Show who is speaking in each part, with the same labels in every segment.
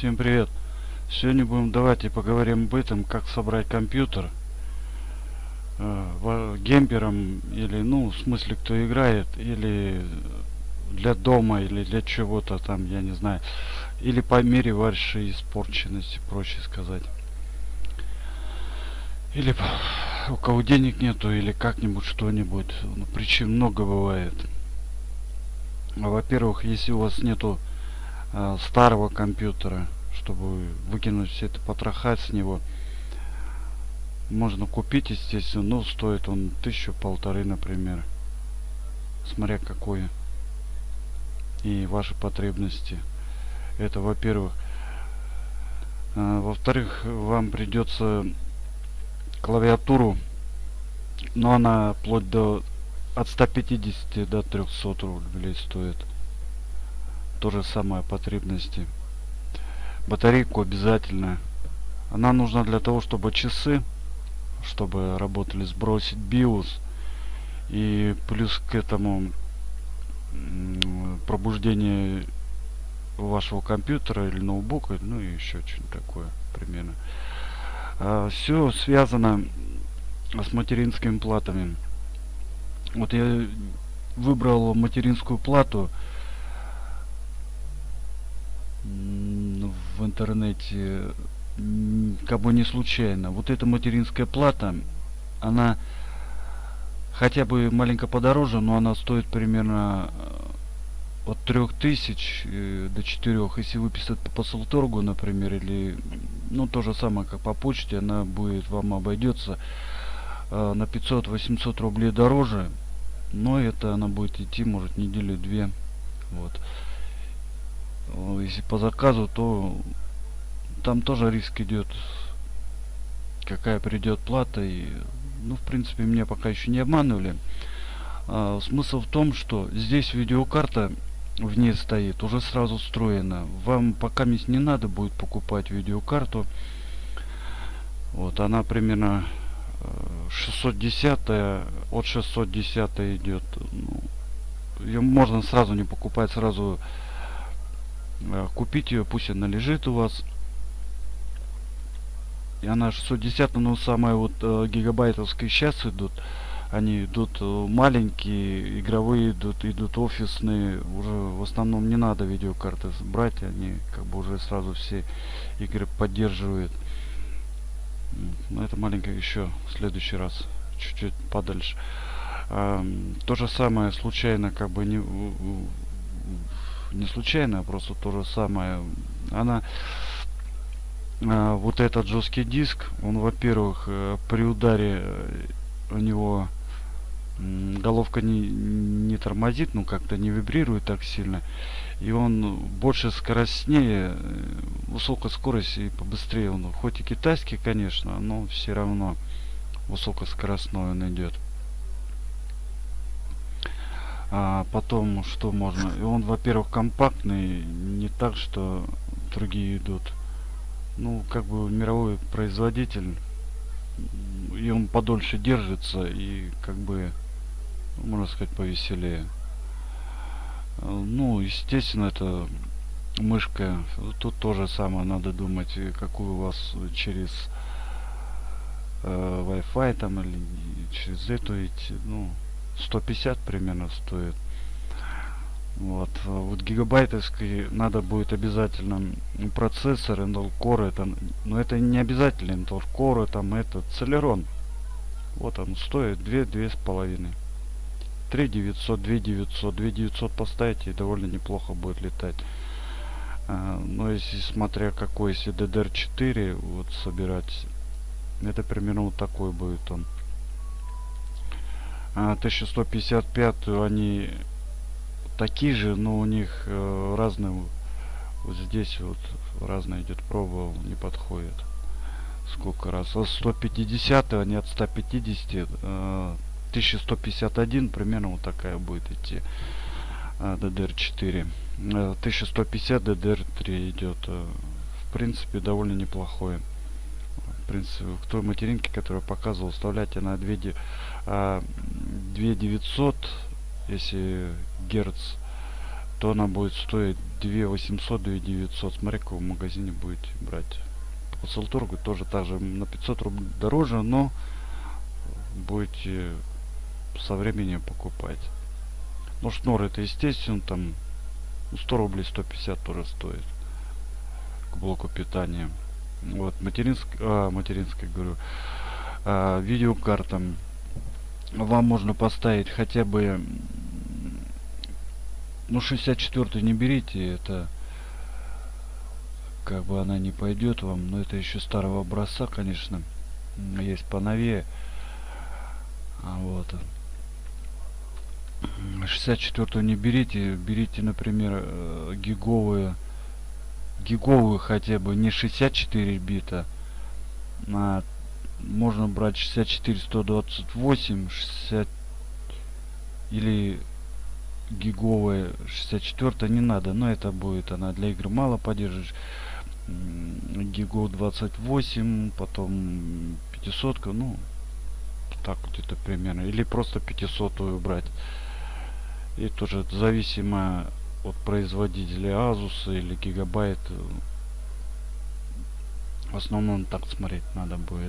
Speaker 1: Всем привет! Сегодня будем давайте поговорим об этом, как собрать компьютер геймером или, ну, в смысле, кто играет, или для дома, или для чего-то там, я не знаю, или по мере вашей испорченности, проще сказать. Или у кого денег нету, или как-нибудь что-нибудь. Ну, причин много бывает. Во-первых, если у вас нету старого компьютера, чтобы выкинуть все это потроха с него, можно купить, естественно, но стоит он 1000-1500, например, смотря какой и ваши потребности. Это во-первых. Во-вторых, вам придется клавиатуру, но она вплоть до от 150 до 300 рублей стоит. То же самое потребности. Батарейку обязательно. Она нужна для того, чтобы часы, чтобы работали, сбросить BIOS, и плюс к этому пробуждение вашего компьютера или ноутбука, ну и еще что-нибудь такое примерно. Все связано с материнскими платами. Вот я выбрал материнскую плату в интернете, как бы не случайно. Вот эта материнская плата, она хотя бы маленько подороже, но она стоит примерно от 3000 до 4. Если выписать по посылторгу, например, или ну то же самое, как по почте, она будет вам обойдется на 500-800 рублей дороже, но это она будет идти, может, неделю-две. Вот. Если по заказу, то там тоже риск идет, какая придет плата, и ну, в принципе, меня пока еще не обманывали. Смысл в том, что здесь видеокарта в ней стоит, уже сразу встроена. Вам пока не надо будет покупать видеокарту. Вот она примерно 610, от 610 идет. Ну, ее можно сразу не покупать, сразу купить ее, пусть она лежит у вас. И она 610, но самые вот гигабайтовские сейчас идут. Они идут маленькие, игровые идут офисные. Уже в основном не надо видеокарты брать, они как бы уже сразу все игры поддерживают. Но это маленькое еще в следующий раз, чуть-чуть подальше. То же самое случайно, как бы не случайно, а просто то же самое. Она вот этот жесткий диск, он, во-первых, при ударе у него головка не тормозит, ну как-то не вибрирует так сильно, и он больше скоростнее, высокая скорость и побыстрее. Он хоть и китайский, конечно, но все равно высокоскоростной он идет. Потом что можно, и он, во-первых, компактный, не так, что другие идут. Ну, как бы мировой производитель, и он подольше держится, и как бы, можно сказать, повеселее. Ну, естественно, это мышка. Тут тоже самое, надо думать, какую у вас через Wi-Fi там или через эту идти. Ну, 150 примерно стоит. Вот гигабайтовский надо будет обязательно процессор Intel Core, это, но это не обязательно Intel Core, там это Celeron. Вот он стоит 2-2,5. 3900, 2900 поставить, и довольно неплохо будет летать. Но если смотря какой, если DDR4 вот собирать, это примерно вот такой будет он. 1155 они такие же, но у них разные. Вот здесь вот разные идет, пробовал, не подходит. Сколько раз? 150, они от 150, 1151 примерно вот такая будет идти. DDR4, 1150 DDR3 идет. В принципе, довольно неплохое. В принципе, к той материнке, которую я показывал, вставляйте на 2900, если герц, то она будет стоить 2800, 2900. Смотри, какого в магазине будете брать. По Салтургу тоже так же на 500 рублей дороже, но будете со временем покупать. Ну, шнур это естественно, там 100 рублей, 150 тоже стоит к блоку питания. Вот, материнская, говорю, видеокарта. Вам можно поставить хотя бы, ну, 64 не берите, это как бы она не пойдет вам, но это еще старого образца, конечно. Есть поновее. Вот. 64 не берите, берите, например, гиговую хотя бы, не 64 бита, а можно брать 64 128 60 или гиговая 64 не надо, но это будет она для игр мало поддерживать. Гигов 28, потом 500, ну так вот это примерно, или просто 500 брать. И тоже зависимо от производителя Asus или Gigabyte. В основном так смотреть надо будет.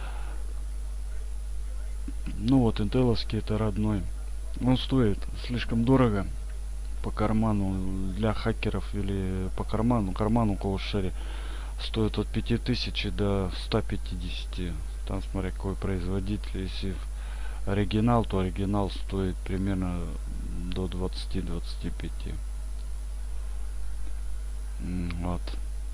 Speaker 1: Ну вот, интеловский это родной. Он стоит слишком дорого по карману для хакеров или по карману кого-шере. Стоит от 5000 до 150. Там смотря какой производитель. Если оригинал, то оригинал стоит примерно до 20-25. Вот.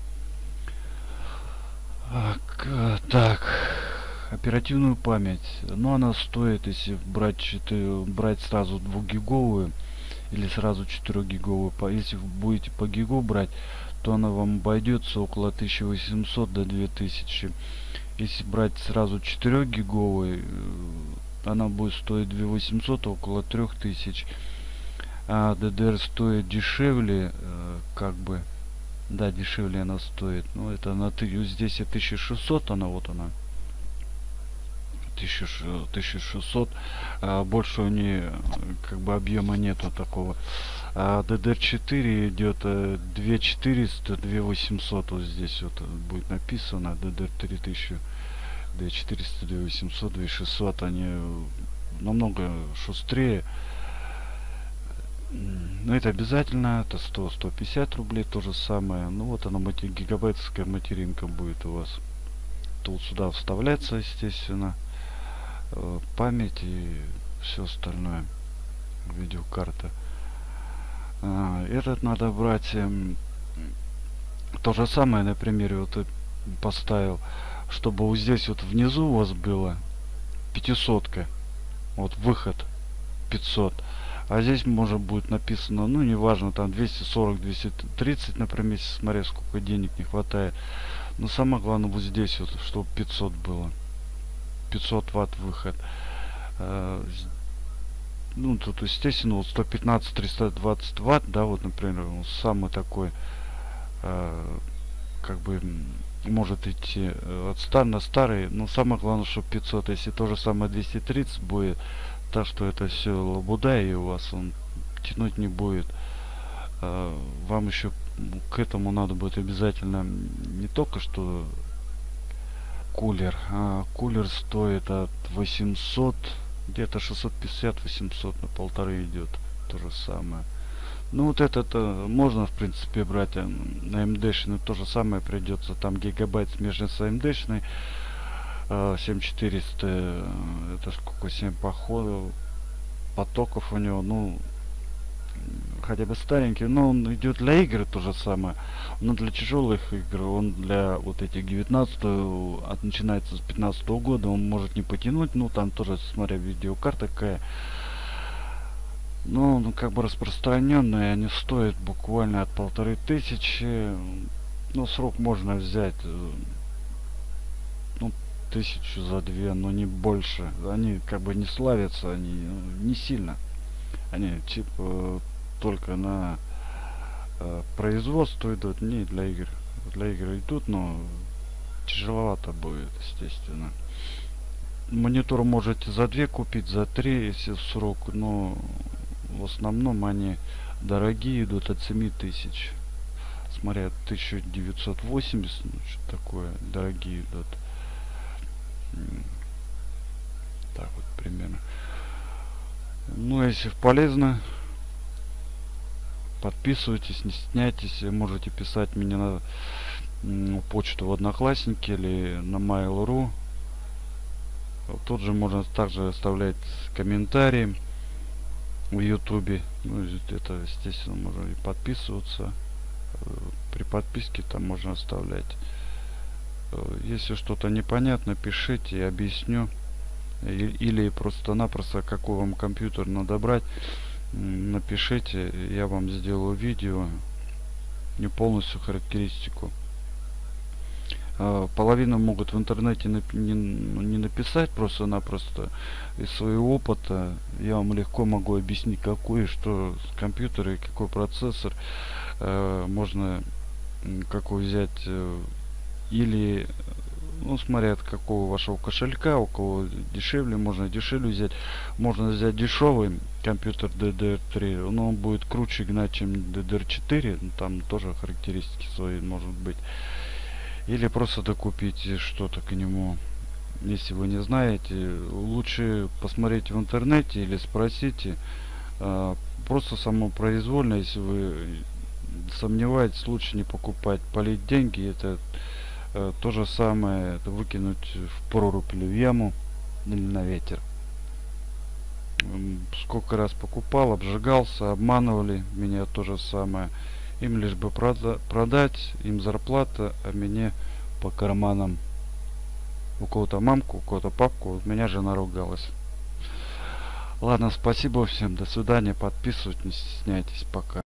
Speaker 1: Так, оперативную память. Но она стоит, если брать сразу 2 гиговую или сразу 4 гиговую. Если вы будете по гигу брать, то она вам обойдется около 1800 до 2000. Если брать сразу 4 гиговую, она будет стоить 2800, около 3000. А DDR стоит дешевле, как бы. Да, дешевле она стоит. Но это здесь 1600, она вот она. 1600. Больше у нее как бы объема нету такого. А DDR4 идет 2400, 2800. Вот здесь вот будет написано DDR 3000, 2400, 2800, 2600. Они намного шустрее. Но это обязательно, это 100-150 рублей, то же самое. Ну вот она, гигабайтская материнка будет у вас. Тут сюда вставляется, естественно, память и все остальное. Видеокарта. Этот надо брать то же самое, на примере вот поставил, чтобы вот здесь вот внизу у вас было 500, вот выход 500. А здесь может будет написано, ну неважно, там 240, 230, например, смотря сколько денег не хватает. Но самое главное вот здесь вот, чтобы 500 было. 500 ватт выход. Ну тут естественно вот 115, 320 ватт, да, вот, например, самый такой, как бы может идти на старый, но самое главное, чтобы 500. Если то же самое 230 будет, так что это все лабуда, и у вас он тянуть не будет. Вам еще к этому надо будет обязательно не только что кулер, а кулер стоит от 800, где-то 650-800 на полторы идет, то же самое. Ну вот этот можно в принципе брать на AMD-шный, то же самое придется, там гигабайт смежный с AMD-шной. 7400, это сколько, 7 потоков у него, ну хотя бы старенький, но он идет для игр то же самое, но для тяжелых игр, он для вот этих 19 начинается с 15 года, он может не потянуть, ну там тоже смотря видеокарта какая, но ну, как бы распространенные, они стоят буквально от 1500, ну срок можно взять, ну 1000 за 2, но не больше. Они как бы не славятся, они не сильно. Они типа только на производство идут, не для игр. Для игр идут, но тяжеловато будет, естественно. Монитор можете за 2 купить, за 3, если в срок, но в основном они дорогие идут от 7000. Смотря 1980, ну, что такое, дорогие идут. Так вот примерно. Ну, если полезно, подписывайтесь, не стесняйтесь. Можете писать мне на почту в Одноклассники или на Mail.ru. Тут же можно также оставлять комментарии в Ютубе. Ну, это, естественно, можно и подписываться. При подписке там можно оставлять. Если что-то непонятно, пишите, я объясню. Или просто-напросто какой вам компьютер надо брать, напишите, я вам сделаю видео, не полностью характеристику. Половину могут в интернете не написать просто-напросто. Из своего опыта я вам легко могу объяснить, какой и что с компьютера и какой процессор можно какой взять, или ну, смотря от какого вашего кошелька, у кого дешевле, можно дешевле взять. Можно взять дешевый компьютер DDR3, но он будет круче гнать, чем DDR4, ну, там тоже характеристики свои может быть. Или просто докупить что-то к нему. Если вы не знаете, лучше посмотреть в интернете или спросите. Просто самопроизвольно, если вы сомневаетесь, лучше не покупать, полить деньги. Это то же самое, это выкинуть в прорубь или в яму, или на ветер. Сколько раз покупал, обжигался, обманывали меня, то же самое. Им лишь бы продать, им зарплата, а мне по карманам. У кого-то мамку, у кого-то папку, у меня жена ругалась. Ладно, спасибо всем, до свидания, подписывайтесь, не стесняйтесь, пока.